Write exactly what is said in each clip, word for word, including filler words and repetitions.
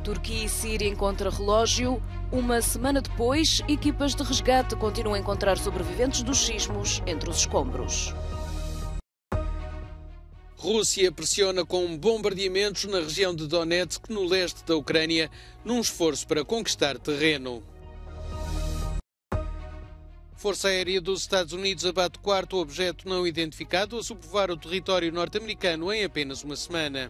Turquia e Síria em contrarrelógio. Uma semana depois, equipas de resgate continuam a encontrar sobreviventes dos sismos entre os escombros. Rússia pressiona com bombardeamentos na região de Donetsk, no leste da Ucrânia, num esforço para conquistar terreno. Força Aérea dos Estados Unidos abate quarto objeto não identificado a sobrevoar o território norte-americano em apenas uma semana.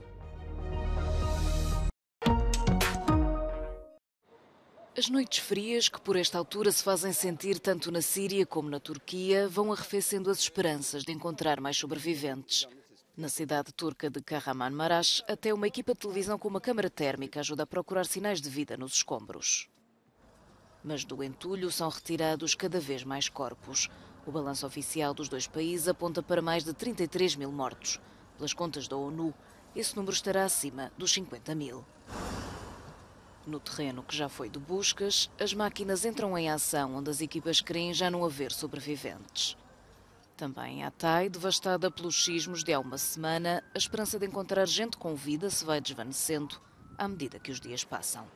As noites frias, que por esta altura se fazem sentir tanto na Síria como na Turquia, vão arrefecendo as esperanças de encontrar mais sobreviventes. Na cidade turca de Kahramanmaraş, até uma equipa de televisão com uma câmara térmica ajuda a procurar sinais de vida nos escombros. Mas do entulho são retirados cada vez mais corpos. O balanço oficial dos dois países aponta para mais de trinta e três mil mortos. Pelas contas da ONU, esse número estará acima dos cinquenta mil. No terreno que já foi de buscas, as máquinas entram em ação, onde as equipas creem já não haver sobreviventes. Também em Hatay, devastada pelos sismos de há uma semana, a esperança de encontrar gente com vida se vai desvanecendo à medida que os dias passam.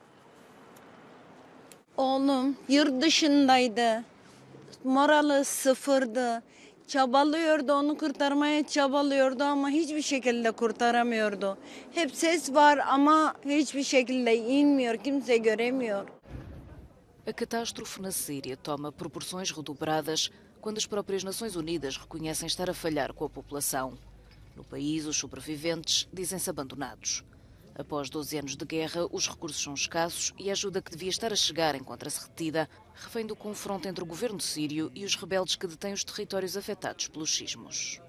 Oğlum yurt dışındaydı. Morali sıfırdı. Çabalıyordu, onu kurtarmaya çabalıyordu ama hiçbir şekilde kurtaramıyordu. Hep ses var ama hiçbir şekilde inmiyor, kimse göremiyor. A catástrofe na Síria toma proporções redobradas quando as próprias Nações Unidas reconhecem estar a falhar com a população. No país, os sobreviventes dizem-se abandonados. Após doze anos de guerra, os recursos são escassos e a ajuda que devia estar a chegar encontra-se retida, refém do confronto entre o governo sírio e os rebeldes que detêm os territórios afetados pelos sismos.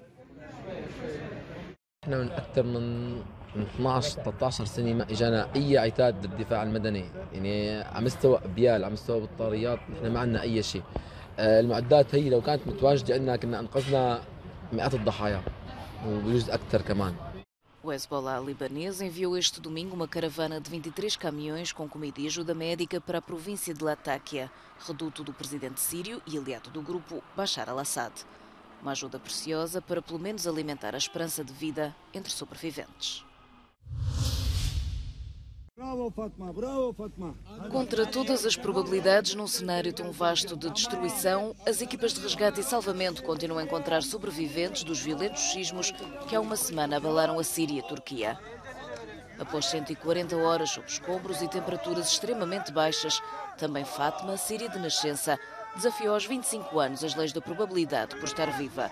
احنا من اكثر من اثنعش ثلاثة عشر سنه ما اجانا اي عتاد بالدفاع المدني، يعني على مستوى ابيال، على مستوى بطاريات، نحن ما عندنا اي شيء. المعدات هي لو كانت متواجده عندنا كنا انقذنا مئات الضحايا وبجوز اكثر كمان. O Hezbollah libanês enviou este domingo uma caravana de vinte e três caminhões com comida e ajuda médica para a província de Latakia, reduto do presidente sírio e aliado do grupo Bashar al-Assad. Uma ajuda preciosa para pelo menos alimentar a esperança de vida entre sobreviventes. Bravo Fatma, bravo Fatma. Contra todas as probabilidades, num cenário tão vasto de destruição, as equipas de resgate e salvamento continuam a encontrar sobreviventes dos violentos sismos que há uma semana abalaram a Síria e a Turquia. Após cento e quarenta horas sob escombros e temperaturas extremamente baixas, também Fátima, síria de nascença, desafiou aos vinte e cinco anos as leis da probabilidade por estar viva.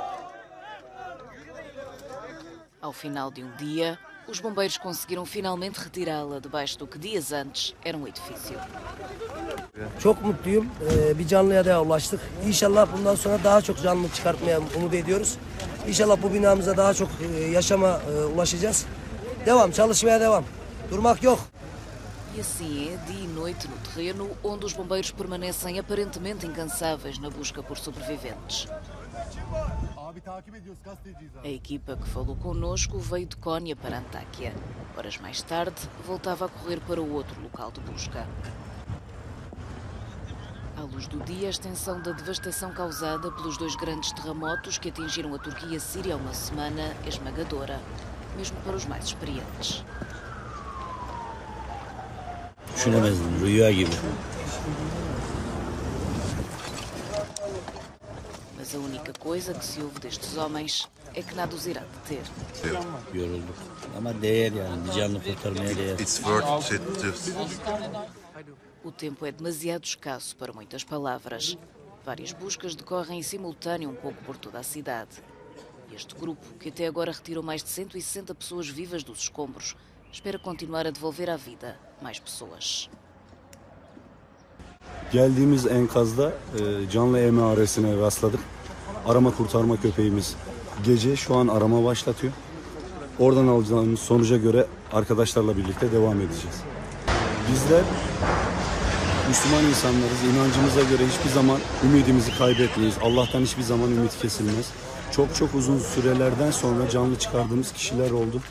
Ao final de um dia, os bombeiros conseguiram finalmente retirá-la debaixo do que dias antes era um edifício. Çok mutluyum. Ee, bir canlıya daha ulaştık. İnşallah bundan sonra daha çok canlı çıkartmaya umut ediyoruz. İnşallah bu binamıza daha çok yaşama ulaşacağız. Devam, çalışmaya devam. Durmak yok. E assim é dia e noite no terreno, onde os bombeiros permanecem aparentemente incansáveis na busca por sobreviventes. A equipa que falou connosco veio de Konya para Antáquia. Horas mais tarde, voltava a correr para o outro local de busca. À luz do dia, a extensão da devastação causada pelos dois grandes terremotos que atingiram a Turquia e a Síria há uma semana é esmagadora, mesmo para os mais experientes. Düşünemezdim, rüya gibi. Mas a única coisa que se ouve destes homens é que nada os irá deter. Yorulduk. Ama değer yani, bir canlı kurtarmaya değer. O tempo é demasiado escasso para muitas palavras. Várias buscas decorrem em simultâneo um pouco por toda a cidade. Este grupo, que até agora retirou mais de cento e sessenta pessoas vivas dos escombros, espera continuar a devolver à vida mais pessoas. Geldiğimiz enkazda e, canlı emaresine rastladık. Arama kurtarma köpeğimiz gece şu an arama başlatıyor. Oradan alacağımız sonuca göre arkadaşlarla birlikte devam edeceğiz. Bizler Müslüman insanlarız. İnancımıza göre hiçbir zaman ümidimizi kaybetmeyiz. Allah'tan hiçbir zaman ümit kesilmez. Çok çok uzun sürelerden sonra canlı çıkardığımız kişiler oldu.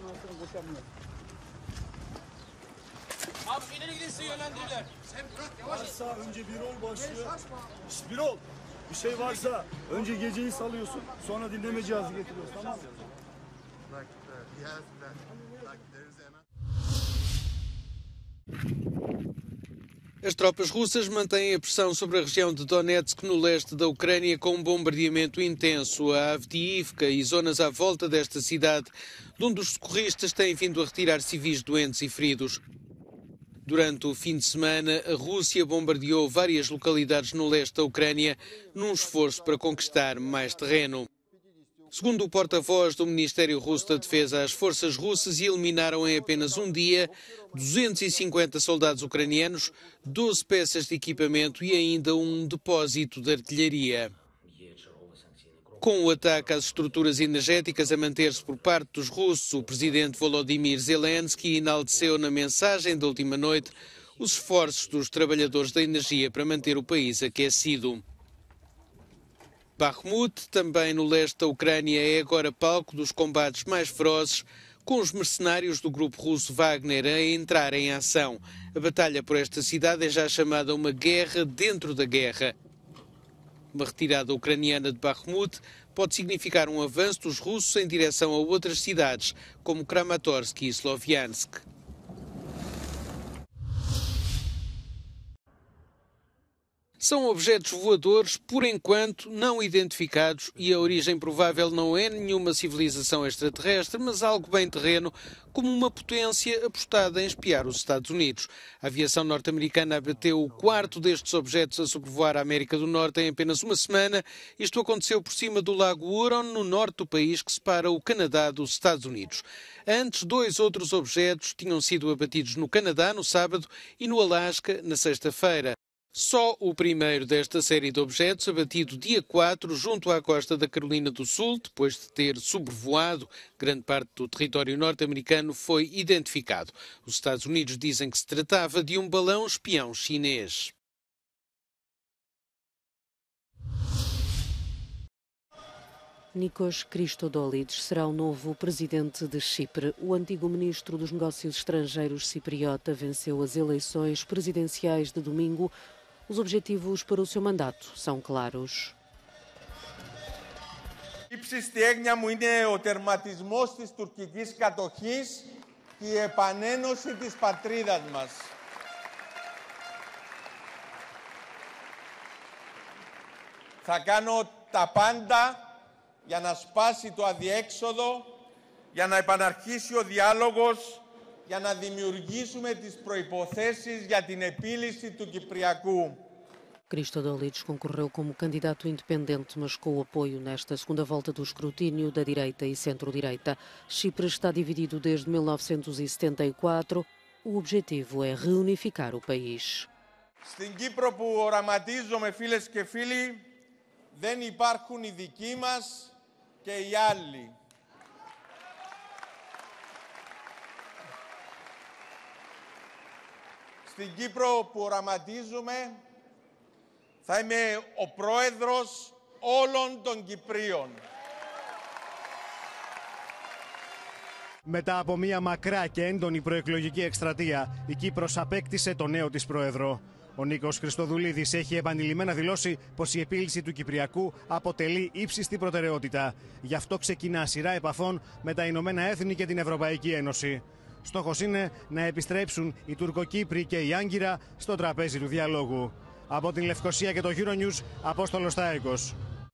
Abi ileri gidin size yönlendirirler. Sen bırak yavaş. Varsa önce bir rol başlıyor. Bir rol. Bir şey varsa önce geceyi salıyorsun. Sonra dinleme cihazı getiriyorsun. Tamam mı? As tropas russas mantêm a pressão sobre a região de Donetsk, no leste da Ucrânia, com um bombardeamento intenso a Avdiivka e zonas à volta desta cidade, de onde os socorristas têm vindo a retirar civis doentes e feridos. Durante o fim de semana, a Rússia bombardeou várias localidades no leste da Ucrânia, num esforço para conquistar mais terreno. Segundo o porta-voz do Ministério Russo da Defesa, as forças russas eliminaram em apenas um dia duzentos e cinquenta soldados ucranianos, doze peças de equipamento e ainda um depósito de artilharia. Com o ataque às estruturas energéticas a manter-se por parte dos russos, o presidente Volodymyr Zelensky enalteceu na mensagem da última noite os esforços dos trabalhadores da energia para manter o país aquecido. Bakhmut, também no leste da Ucrânia, é agora palco dos combates mais ferozes, com os mercenários do grupo russo Wagner a entrar em ação. A batalha por esta cidade é já chamada uma guerra dentro da guerra. Uma retirada ucraniana de Bakhmut pode significar um avanço dos russos em direção a outras cidades, como Kramatorsk e Sloviansk. São objetos voadores, por enquanto, não identificados e a origem provável não é nenhuma civilização extraterrestre, mas algo bem terreno, como uma potência apostada em espiar os Estados Unidos. A aviação norte-americana abateu o quarto destes objetos a sobrevoar a América do Norte em apenas uma semana. Isto aconteceu por cima do lago Huron, no norte do país que separa o Canadá dos Estados Unidos. Antes, dois outros objetos tinham sido abatidos no Canadá no sábado e no Alasca na sexta-feira. Só o primeiro desta série de objetos, abatido dia quatro, junto à costa da Carolina do Sul, depois de ter sobrevoado grande parte do território norte-americano, foi identificado. Os Estados Unidos dizem que se tratava de um balão espião chinês. Nikos Christodoulides será o novo presidente de Chipre. O antigo ministro dos Negócios Estrangeiros cipriota venceu as eleições presidenciais de domingo. Os objetivos para o seu mandato são claros. Η ύψιστη έγνοια μου είναι ο τερματισμός της τουρκικής κατοχής και η επανένωση της πατρίδας μας. Θα κάνω τα πάντα για να σπάσει το αδιέξοδο, για να επαναρχίσει ο διάλογος, για να δημιουργήσουμε τις προϋποθέσεις για την επίλυση του Κυπριακού. Christodoulides concorreu como candidato independente, mas com o apoio nesta segunda volta do escrutínio da direita e centro-direita. Chipre está dividido desde mil novecentos e setenta e quatro. O objetivo é reunificar o país. Στην Κύπρο που οραματίζομαι, φίλες και φίλοι, δεν υπάρχουν οι δικοί μας και οι άλλοι. Στην Κύπρο που οραματίζουμε, θα είμαι ο πρόεδρος όλων των Κυπρίων. Μετά από μια μακρά και έντονη προεκλογική εκστρατεία, η Κύπρος απέκτησε το νέο της πρόεδρο. Ο Νίκος Χριστοδουλίδης έχει επανειλημμένα δηλώσει πως η επίλυση του Κυπριακού αποτελεί ύψιστη προτεραιότητα. Γι' αυτό ξεκινά σειρά επαφών με τα Ηνωμένα Έθνη και την Ευρωπαϊκή Ένωση. Στόχος είναι να επιστρέψουν οι Τουρκοκύπροι και η Άγκυρα στο τραπέζι του διαλόγου. Από την Λευκοσία και το Euronews, Απόστολος Τάικος.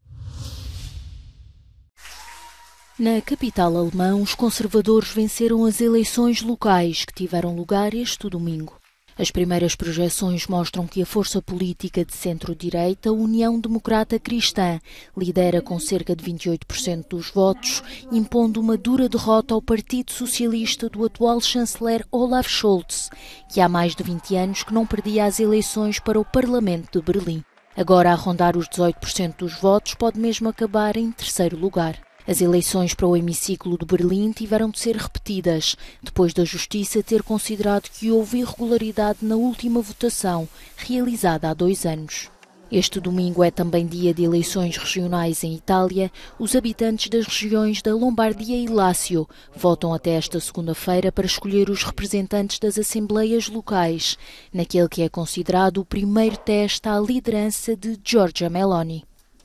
Na capital alemã, os conservadores venceram as eleições locais que tiveram lugar este domingo. As primeiras projeções mostram que a força política de centro-direita, União Democrata Cristã, lidera com cerca de vinte e oito por cento dos votos, impondo uma dura derrota ao Partido Socialista do atual chanceler Olaf Scholz, que há mais de vinte anos que não perdia as eleições para o Parlamento de Berlim. Agora, a rondar os dezoito por cento dos votos, pode mesmo acabar em terceiro lugar. As eleições para o hemiciclo de Berlim tiveram de ser repetidas, depois da Justiça ter considerado que houve irregularidade na última votação, realizada há dois anos. Este domingo é também dia de eleições regionais em Itália. Os habitantes das regiões da Lombardia e Lácio votam até esta segunda-feira para escolher os representantes das assembleias locais, naquele que é considerado o primeiro teste à liderança de Giorgia Meloni.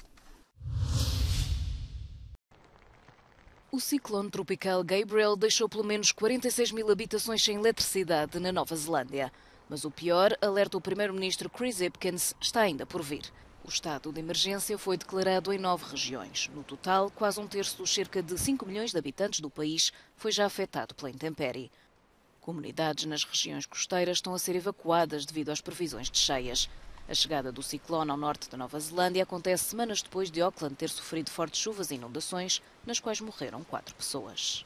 O ciclone tropical Gabriel deixou pelo menos quarenta e seis mil habitações sem eletricidade na Nova Zelândia. Mas o pior, alerta o primeiro-ministro Chris Hipkins, está ainda por vir. O estado de emergência foi declarado em nove regiões. No total, quase um terço dos cerca de cinco milhões de habitantes do país foi já afetado pela intempérie. Comunidades nas regiões costeiras estão a ser evacuadas devido às previsões de cheias. A chegada do ciclone ao norte da Nova Zelândia acontece semanas depois de Auckland ter sofrido fortes chuvas e inundações, nas quais morreram quatro pessoas.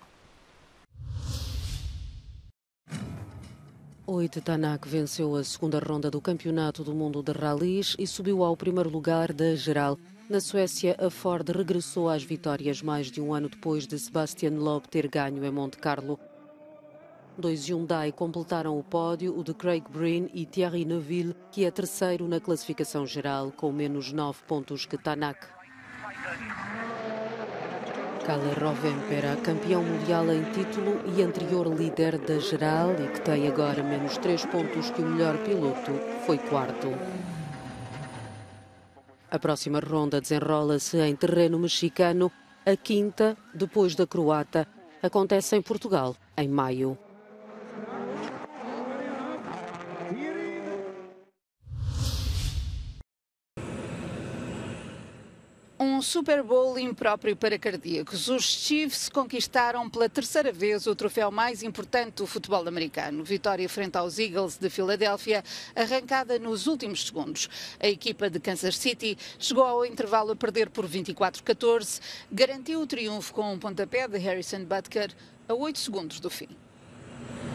Oito Tanak venceu a segunda ronda do Campeonato do Mundo de Rallys e subiu ao primeiro lugar da geral. Na Suécia, a Ford regressou às vitórias mais de um ano depois de Sebastian Loeb ter ganho em Monte Carlo. Dois Hyundai completaram o pódio, o de Craig Breen e Thierry Neuville, que é terceiro na classificação geral, com menos nove pontos que Tanak. Kalle Rovanperä, campeão mundial em título e anterior líder da geral e que tem agora menos três pontos que o melhor piloto, foi quarto. A próxima ronda desenrola-se em terreno mexicano. A quinta, depois da croata, acontece em Portugal, em maio. Um Super Bowl impróprio para cardíacos. Os Chiefs conquistaram pela terceira vez o troféu mais importante do futebol americano. Vitória frente aos Eagles de Filadélfia, arrancada nos últimos segundos. A equipa de Kansas City chegou ao intervalo a perder por vinte e quatro a catorze, garantiu o triunfo com um pontapé de Harrison Butker a oito segundos do fim.